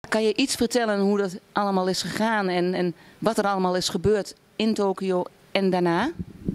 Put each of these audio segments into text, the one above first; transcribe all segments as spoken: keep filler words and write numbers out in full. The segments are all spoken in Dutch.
Kan je iets vertellen hoe dat allemaal is gegaan en, en wat er allemaal is gebeurd in Tokio en daarna?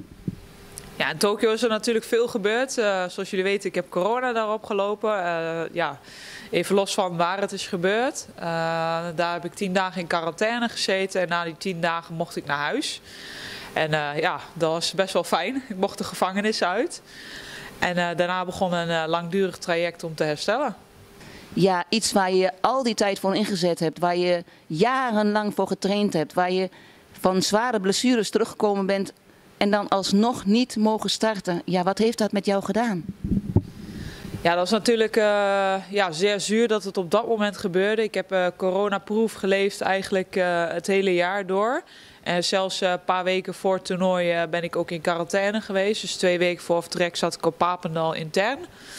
Ja, in Tokio is er natuurlijk veel gebeurd. Uh, zoals jullie weten, ik heb corona daar opgelopen. Uh, ja, even los van waar het is gebeurd. Uh, daar heb ik tien dagen in quarantaine gezeten en na die tien dagen mocht ik naar huis. En uh, ja, dat was best wel fijn. Ik mocht de gevangenis uit. En uh, daarna begon een uh, langdurig traject om te herstellen. Ja, iets waar je al die tijd voor ingezet hebt, waar je jarenlang voor getraind hebt, waar je van zware blessures teruggekomen bent en dan alsnog niet mogen starten. Ja, wat heeft dat met jou gedaan? Ja, dat is natuurlijk uh, ja, zeer zuur dat het op dat moment gebeurde. Ik heb uh, coronaproof geleefd eigenlijk uh, het hele jaar door. En zelfs uh, een paar weken voor het toernooi uh, ben ik ook in quarantaine geweest. Dus twee weken voor vertrek zat ik op Papendal intern.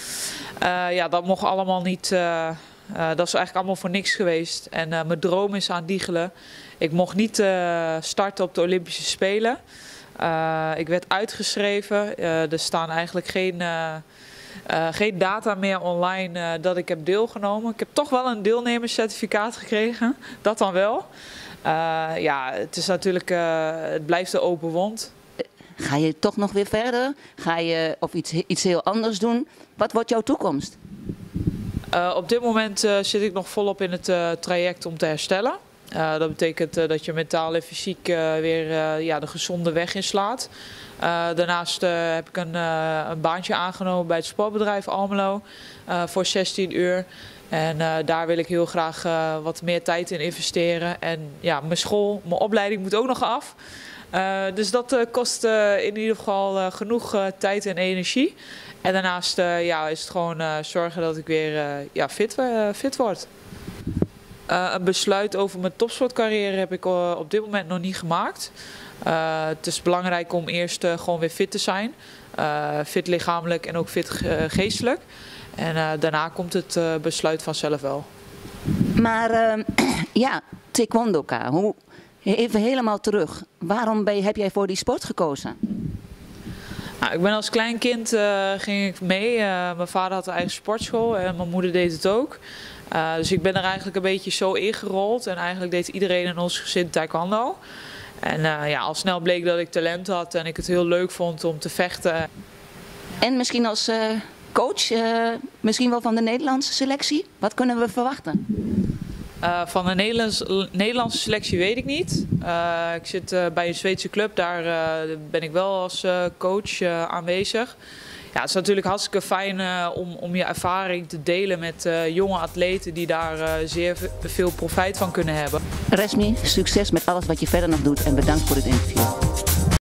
Uh, ja, dat mocht allemaal niet. Uh, uh, dat is eigenlijk allemaal voor niks geweest. En uh, mijn droom is aan diegelen. Ik mocht niet uh, starten op de Olympische Spelen. Uh, ik werd uitgeschreven. Uh, er staan eigenlijk geen, uh, uh, geen data meer online uh, dat ik heb deelgenomen. Ik heb toch wel een deelnemerscertificaat gekregen. Dat dan wel. Uh, ja, het is natuurlijk, uh, het blijft een open wond. Ga je toch nog weer verder? Ga je of iets, iets heel anders doen? Wat wordt jouw toekomst? Uh, op dit moment uh, zit ik nog volop in het uh, traject om te herstellen. Uh, dat betekent uh, dat je mentaal en fysiek uh, weer uh, ja, de gezonde weg inslaat. Uh, daarnaast uh, heb ik een, uh, een baantje aangenomen bij het sportbedrijf Almelo uh, voor zestien uur. En uh, daar wil ik heel graag uh, wat meer tijd in investeren. En ja, mijn school, mijn opleiding moet ook nog af. Uh, dus dat uh, kost uh, in ieder geval uh, genoeg uh, tijd en energie. En daarnaast uh, ja, is het gewoon uh, zorgen dat ik weer uh, ja, fit, uh, fit word. Uh, een besluit over mijn topsportcarrière heb ik uh, op dit moment nog niet gemaakt. Uh, het is belangrijk om eerst uh, gewoon weer fit te zijn. Uh, fit lichamelijk en ook fit uh, geestelijk. En uh, daarna komt het uh, besluit vanzelf wel. Maar uh, ja, taekwondoka, hoe, even helemaal terug. Waarom ben je, heb jij voor die sport gekozen? Nou, ik ben als klein kind uh, ging ik mee. Uh, mijn vader had een eigen sportschool en mijn moeder deed het ook. Uh, dus ik ben er eigenlijk een beetje zo ingerold. En eigenlijk deed iedereen in ons gezin taekwondo. En uh, ja, al snel bleek dat ik talent had en ik het heel leuk vond om te vechten. En misschien als uh, coach, uh, misschien wel van de Nederlandse selectie? Wat kunnen we verwachten? Uh, van de Nederlands, Nederlandse selectie weet ik niet. Uh, ik zit uh, bij een Zweedse club, daar uh, ben ik wel als uh, coach uh, aanwezig. Ja, het is natuurlijk hartstikke fijn uh, om, om je ervaring te delen met uh, jonge atleten die daar uh, zeer veel profijt van kunnen hebben. Resmi, succes met alles wat je verder nog doet en bedankt voor het interview.